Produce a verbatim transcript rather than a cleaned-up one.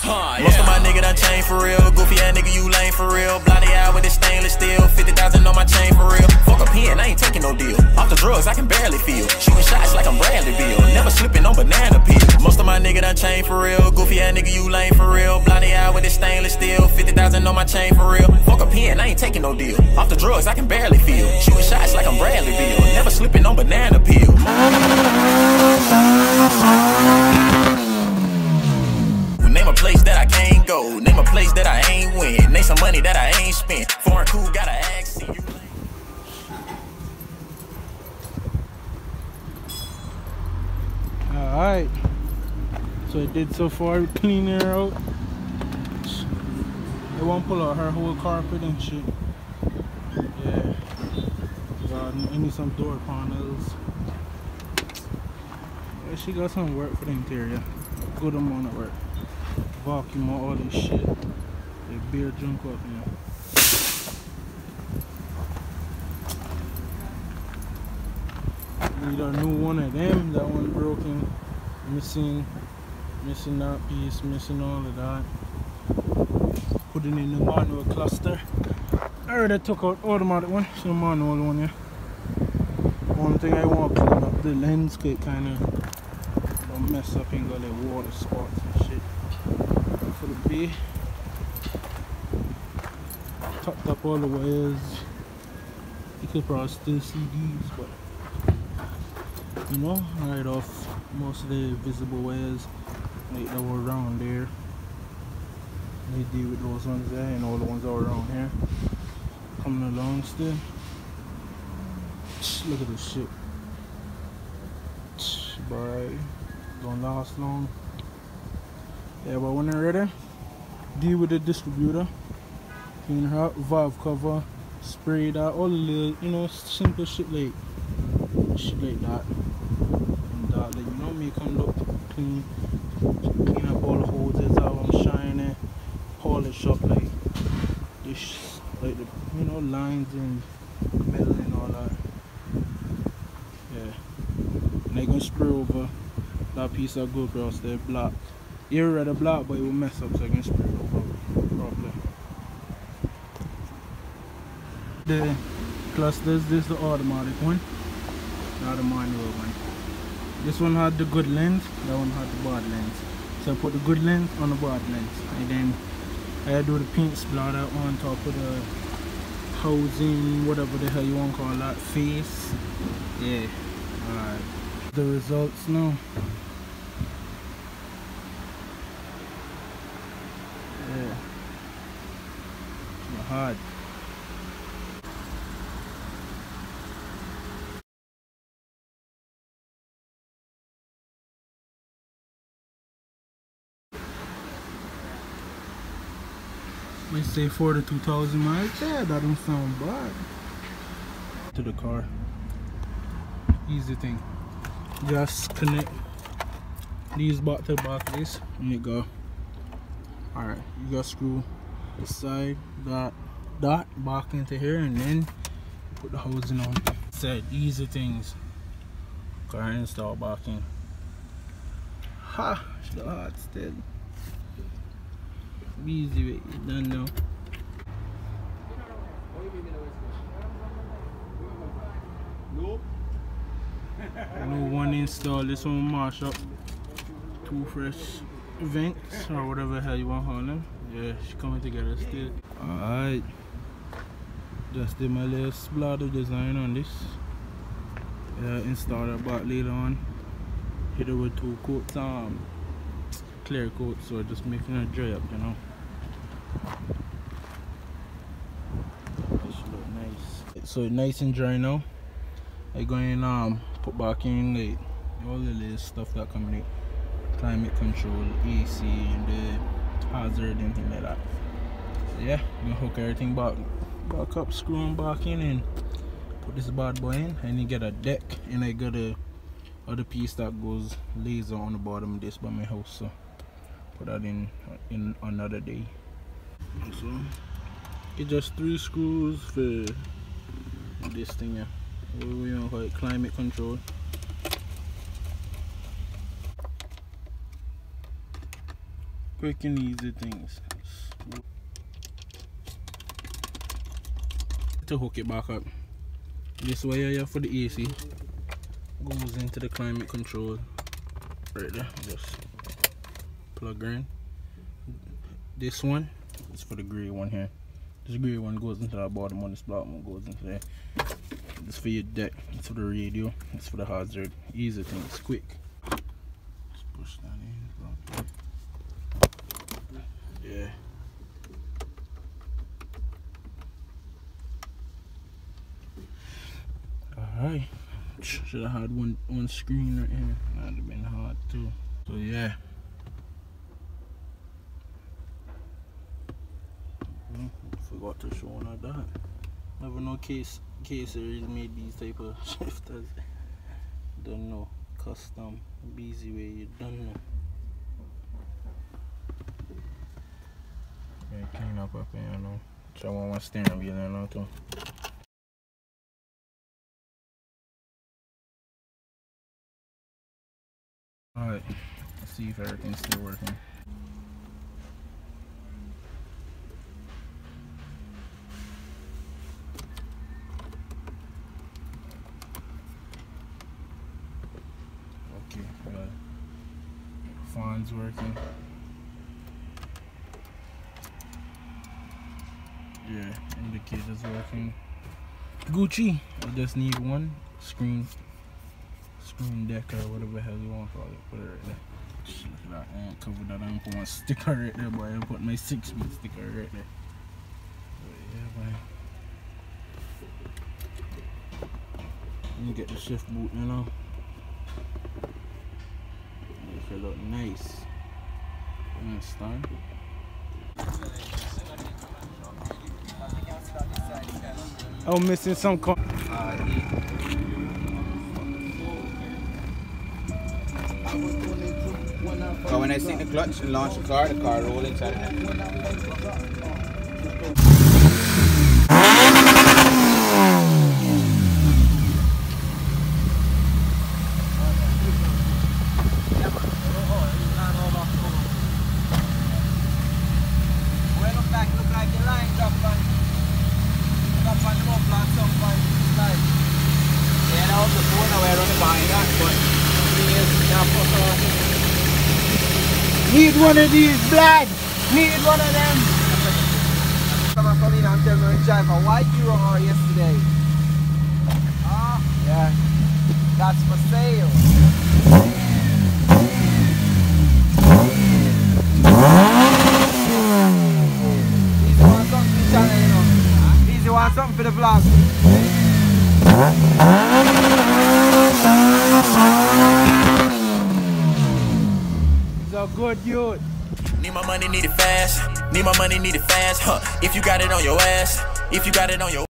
Huh, yeah. Most of my nigga done changed for real. Goofy ass nigga, you lame for real. Blinded eye with this stainless steel. fifty thousand on my chain for real. Fuck a pen, I ain't taking no deal. Off the drugs, I can barely feel. Shooting shots like I'm Bradley Bill. Never slipping on banana peel. Most of my nigga done changed for real. Goofy ass nigga, you lame for real. Blinded eye with this stainless steel. fifty thousand on my chain for real. Fuck a pen, I ain't taking no deal. Off the drugs, I can barely feel. Shooting shots like I'm Bradley Bill. Never slipping on banana peel. Name a place that I can't go. Name a place that I ain't win. Name some money that I ain't spent. Foreign cool, got an accent. Alright. So I did so far, cleaning her out. I won't pull out her whole carpet and shit. Yeah. God, I need some door panels. Yeah, she got some work for the interior. Good amount of work. Vacuum out all this shit. The beer junk up, you know. Need a new one of them. That one broken. Missing missing that piece, missing all of that. Putting in the manual cluster. I already took out automatic one, so the manual one, yeah. One thing I want to clean up the lens, cause it kinda don't mess up and got like water spots and shit. For the B, topped up all the wires. You could probably still see these, but you know, right off most of the visible wires like that were around there. They deal with those ones there and all the ones that were around here. Coming along still. Look at this shit. Boy, don't last long. Yeah, but when they're ready, deal with the distributor, clean her out, valve cover, spray that, all the little, you know, simple shit like shit like that. And that, like, you know, make them look clean, clean up all the hoses, have them shiny, polish up like this, like the, you know, lines and metal and all that. Yeah, and they gonna spray over that piece of good grass there, black. You already black, but it will mess up, so I can spray it over properly. The clusters, this is the automatic one, not the manual one. This one had the good lens, that one had the bad lens. So I put the good lens on the bad lens, and then I do the paint splatter on top of the housing, whatever the hell you want to call that, face. Yeah, alright. The results now. Yeah, it's hard. We say forty-two thousand miles. Yeah, that don't sound bad. To the car. Easy thing. Just connect these back to the back of this. And you go. Alright, you gotta screw the side, that, that back into here, and then put the housing on. Said easy things. Car install back in. Ha! Still hot still. Easy way, you done now. New one install, this one mash up. Two fresh vents or whatever the hell you want to call them. Yeah, she coming together still. Alright. Just did my little splatter design on this. Yeah, install that back later on. Hit it with two coats, um clear coat, so just making it dry up, you know. This should look nice. So it's nice and dry now. I go in um put back in like all the little stuff that come in, climate control, A C, and the hazard and things like that. So yeah, I'm gonna hook everything back back up, screw them back in, and put this bad boy in. And you get a deck, and I got a other piece that goes laser on the bottom of this by my house, so put that in in another day. So it's just three screws for this thing here. We want to call it climate control. Quick and easy things. To hook it back up. This wire here for the A C goes into the climate control. Right there. Just plug in. This one is for the grey one here. This grey one goes into the bottom one, this black one goes into there. This for your deck, it's for the radio, it's for the hazard. Easy things, quick. Just push that in. Yeah. Alright. Should have had one one screen right here. That'd have been hard too. So yeah. Forgot to show one of that. Never know case case series made these type of shifters. Don't know. Custom Beezy way, you don't know. Yeah, clean up up here, you know. So I want my steering wheel there now too. Alright, let's see if everything's still working. Okay, good. Fan's working. Yeah, indicator's working. Gucci. I just need one screen. Screen deck or whatever the hell you want to call it. Put it right there. Just look at that. I ain't covered that. I ain't put my sticker right there, boy. I put my six speed sticker right there. But yeah, boy. Let me get the shift boot, you know. Make it look nice. Understand? I'm missing some. Co So when I sink the clutch and launch the car, the car rolls inside it. Need one of these, blood! Need one of them! Someone come in and tell me to drive a white Euro R yesterday. Ah, yeah. That's for sale. Easy want something for the channel, you know. Easy want something for the vlog. So good, youth. Need my money, need it fast. Need my money, need it fast. Huh? If you got it on your ass, if you got it on your